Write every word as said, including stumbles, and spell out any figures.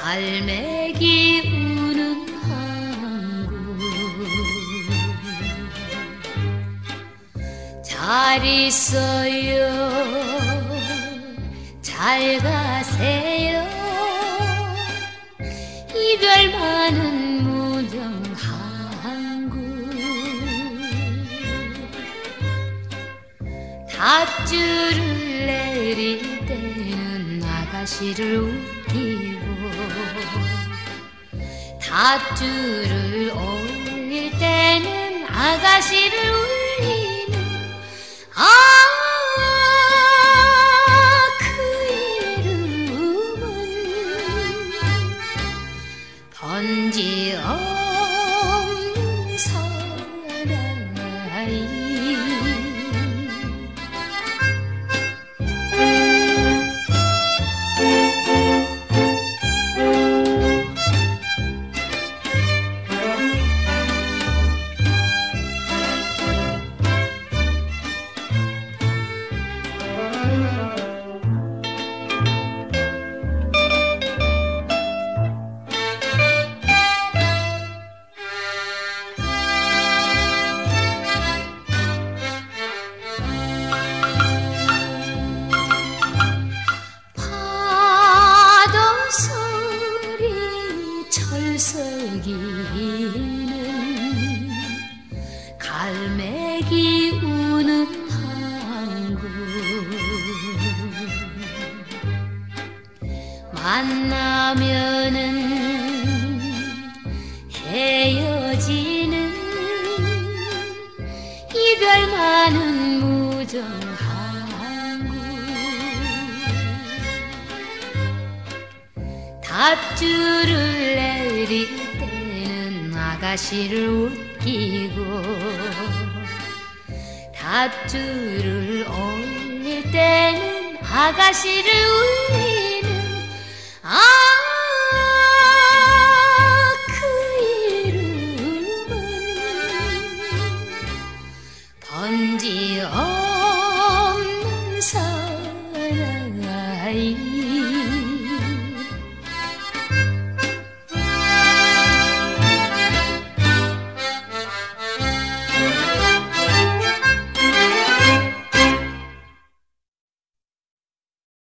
갈매기 우는 항구 잘 있어요 잘 가세요 이별 많은 무정항구 닷줄을 내릴 때는 아가씨를 웃기고 닷줄을 올릴 때는 아가씨를 울리는 아 그 이름은 번지 없는 사나이 철석이는 갈매기 우는 항구 만나면은 헤어지는 이별 많은 무정항구 닷줄을 내릴 때는 아가씨를 웃기고 닷줄을 올릴 때는 아가씨를